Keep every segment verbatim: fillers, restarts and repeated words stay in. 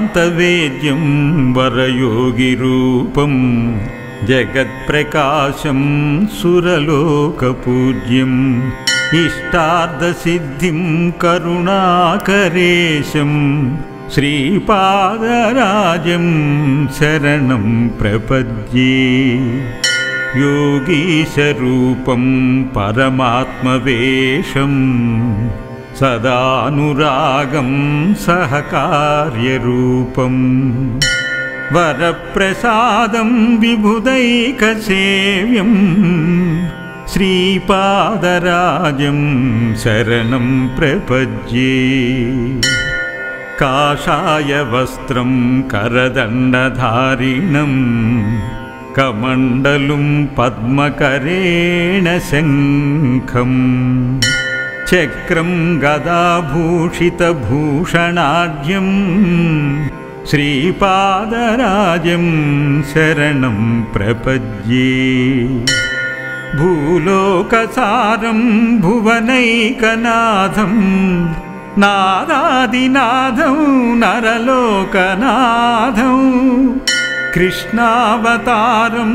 वेदान्तवेद्यं वरयोगिरूपं जगत्प्रकाशं सुरलोकपूज्यम् इष्टार्थसिद्धिं करुणाकरेशं श्रीपादराजं शरणं प्रपद्ये। योगीशरूपं परमात्मवेशं सदानुरागं सहकार्यरूपं वरप्रसादं विबुधैकसेव्यं श्रीपादराजं शरणं प्रपद्ये। काषायवस्त्रं करदण्डधारिणं कमण्डलुं पद्मकरेण शङ्खं चक्रं गदाभूषितभूषणाढ्यं श्रीपादराजं शरणं प्रपद्ये। भूलोकसारं भुवनैकनाथं नादादिनाथं नरलोकनाथं कृष्णावतारं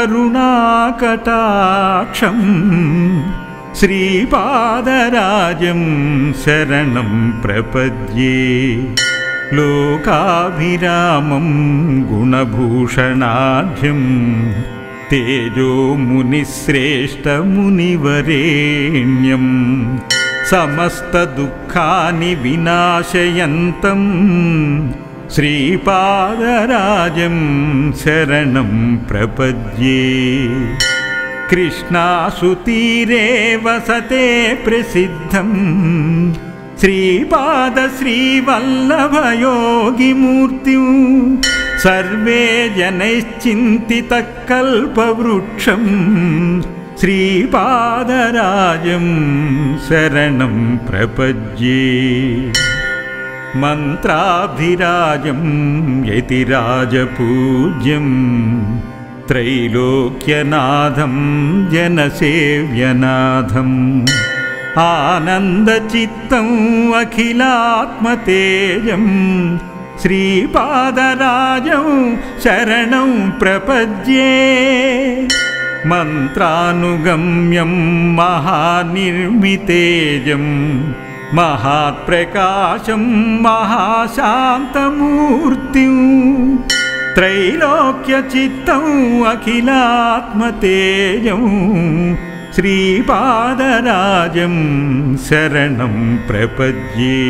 करुणाकटाक्षं श्रीपादराजं शरणं प्रपद्ये। लोकाभिरामं गुणभूषणाढ्यं तेजो मुनिश्रेष्ठमुनिवरेण्यं समस्तदुःखानि विनाशयन्तं श्रीपादराजं शरणं प्रपद्ये। कृष्णासुतीरे वसते प्रसिद्धं श्रीपादश्रीवल्लभयोगिमूर्तिं सर्वे जनैश्चिन्तितकल्पवृक्षं श्रीपादराजं शरणं प्रपद्ये। मन्त्राभिराजं यतिराजपूज्यं त्रैलोक्यनाथं जनसेव्यनाथम् आनन्दचित्तम् अखिलात्मतेजं श्रीपादराजं शरणं प्रपद्ये। मन्त्रानुगम्यं महानिर्मितेजं महात्प्रकाशं महाशान्तमूर्तिं त्रैलोक्यचित्तम् अखिलात्मतेजं श्रीपादराजं शरणं प्रपद्ये।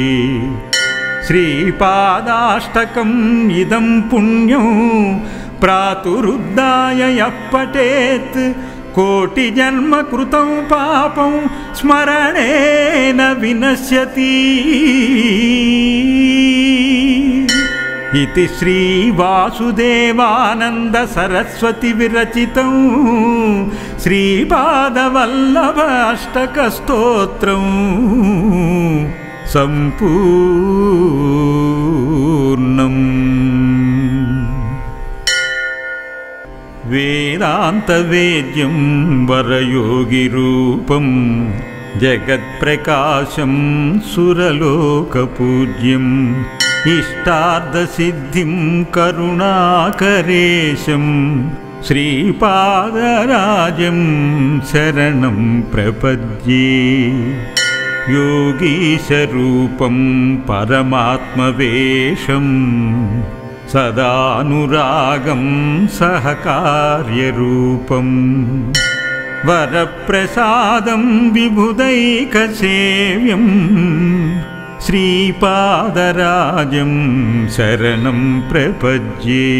श्रीपादाष्टकम् इदं पुण्यं प्रातुरुद्धाय यः पठेत् कोटिजन्म कृतं पापं स्मरणेन विनश्यति। इति श्री वासुदेवानंद सरस्वती विरचितं श्रीपादवल्लभ अष्टकस्तोत्रं सम्पूर्णम्। वेदान्तवेद्यं वरयोगिरूपं जगत्प्रकाशं सुरलोकपूज्यम् इष्टार्थसिद्धिं करुणाकरेशं श्रीपादराजं शरणं प्रपद्ये। योगीशरूपं परमात्मवेशं सदानुरागं सहकार्यरूपं वरप्रसादं विबुधैकसेव्यं श्रीपादराजं शरणं प्रपद्ये।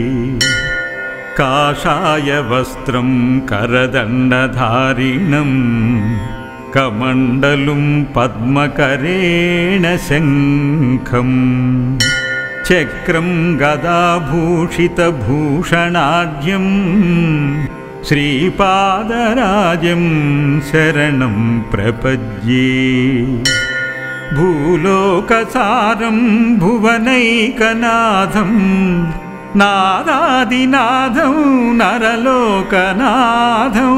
काषायवस्त्रं करदण्डधारिणं कमण्डलुं पद्मकरेण शङ्खं चक्रं गदाभूषितभूषणाढ्यं श्रीपादराजं शरणं प्रपद्ये। भूलोकसारं भुवनैकनाथं नादादिनाथं नरलोकनाथं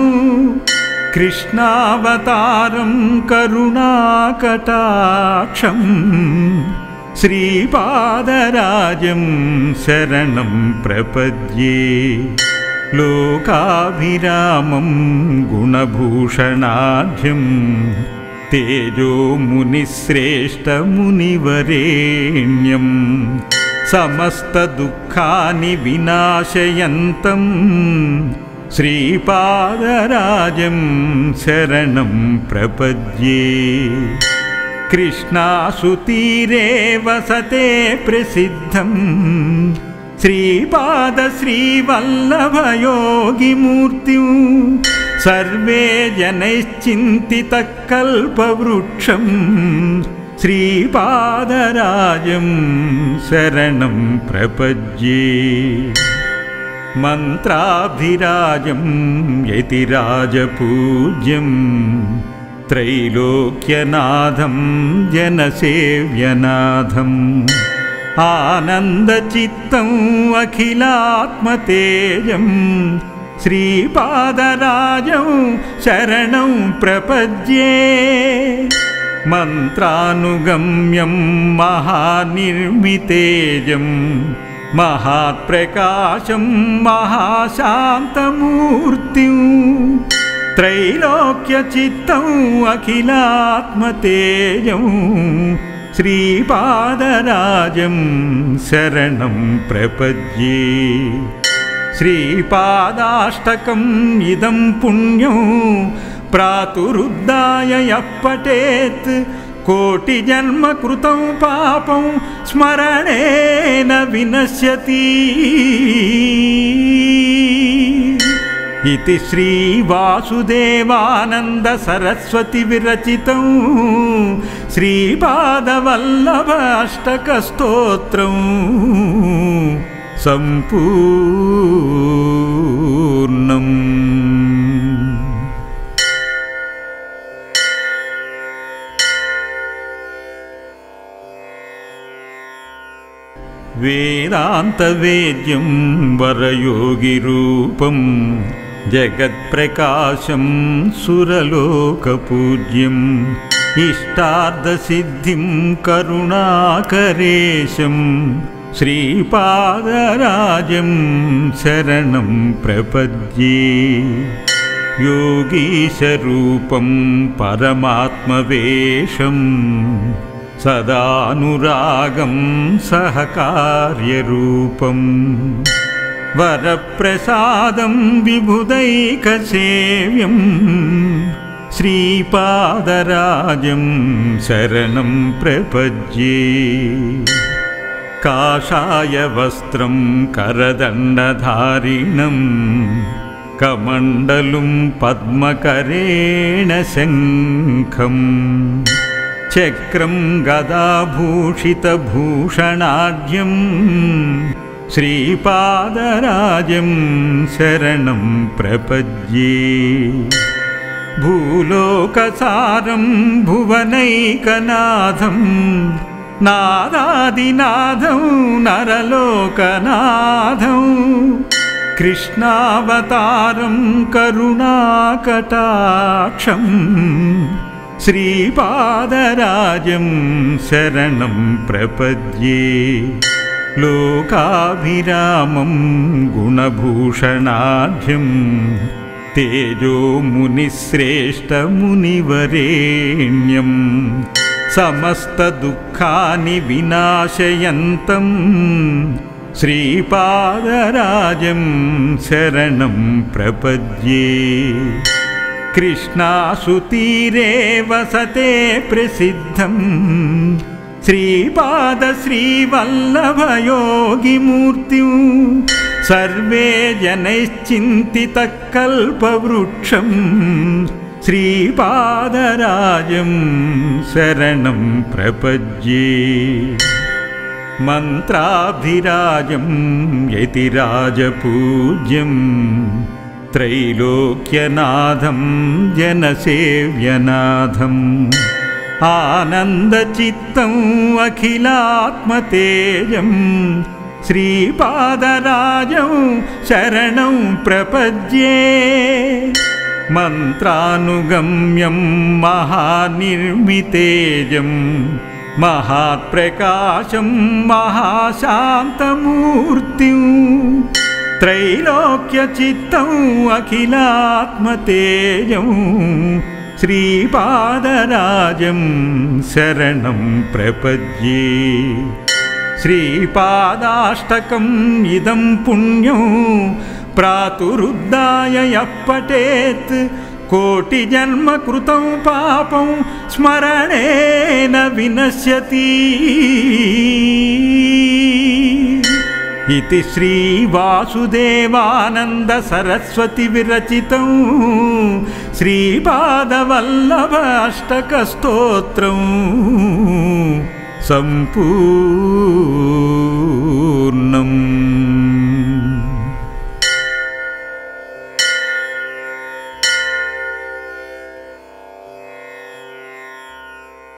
कृष्णावतारं करुणाकटाक्षं श्रीपादराजं शरणं प्रपद्ये लोकाभिरामं गुणभूषणाढ्यं तेजोमुनिश्रेष्ठमुनिवरेण्यं समस्तदुःखानि विनाशयन्तं श्रीपादराजं शरणं प्रपद्ये कृष्णासुतीरे वसते प्रसिद्धं श्रीपादश्रीवल्लभयोगिमूर्तिं सर्वे जनैश्चिन्तितः कल्पवृक्षं श्रीपादराजं शरणं प्रपद्ये मन्त्राभिराजं यतिराजपूज्यं त्रैलोक्यनाथं जनसेव्यनाथम् आनन्दचित्तम् अखिलात्मतेजं श्रीपादराजं शरणं प्रपद्ये मन्त्रानुगम्यं महानिर्मितेजं महात्प्रकाशं महाशान्तमूर्तिं त्रैलोक्यचित्तम् अखिलात्मतेजं श्रीपादराजं शरणं प्रपद्ये श्रीपादाष्टकम् इदं पुण्यं प्रातुरुद्धाय यः पठेत् कोटिजन्म कृतं पापं स्मरणेन विनश्यति इति श्री वासुदेवानंद सरस्वती विरचितं श्रीपादवल्लभ अष्टकस्तोत्रं सम्पूर्णम्। वेदान्तवेद्यं वरयोगिरूपं जगत्प्रकाशं सुरलोकपूज्यम् इष्टार्थसिद्धिं करुणाकरेशं श्रीपादराजं शरणं प्रपद्ये योगीशरूपं परमात्मवेशं सदानुरागं सहकार्यरूपं वरप्रसादं विबुधैकसेव्यं श्रीपादराजं शरणं प्रपद्ये काषायवस्त्रं करदण्डधारिणं कमण्डलुं पद्मकरेण शङ्खम् चक्रं गदाभूषितभूषणाढ्यं श्रीपादराजं शरणं प्रपद्ये भूलोकसारं भुवनैकनाथं नादादिनाथं नरलोकनाथं कृष्णावतारं करुणाकटाक्षं श्रीपादराजं शरणं प्रपद्ये लोकाभिरामं गुणभूषणाढ्यं तेजोमुनिश्रेष्ठमुनिवरेण्यं समस्तदुःखानि विनाशयन्तं श्रीपादराजं शरणं प्रपद्ये कृष्णासुतीरे वसते प्रसिद्धं श्रीपादश्रीवल्लभयोगिमूर्तिं सर्वे जनैश्चिन्तितः कल्पवृक्षं श्रीपादराजं शरणं प्रपद्ये मन्त्राभिराजं यतिराजपूज्यं त्रैलोक्यनाथं जनसेव्यनाथम् आनन्दचित्तम् अखिलात्मतेजं श्रीपादराजं शरणं प्रपद्ये मन्त्रानुगम्यं महानिर्मितेजं महात्प्रकाशं महाशान्तमूर्तिं त्रैलोक्यचित्तं अखिलात्मतेजं श्रीपादराजं शरणं प्रपद्ये। श्रीपादाष्टकम् इदं पुण्यं प्रातुरुद्धाय यः पठेत् कोटिजन्म कृतं पापं स्मरणेन विनश्यति। इति श्रीवासुदेवानन्द सरस्वती विरचितं श्रीपादवल्लभ अष्टकस्तोत्रं सम्पूर्णम्।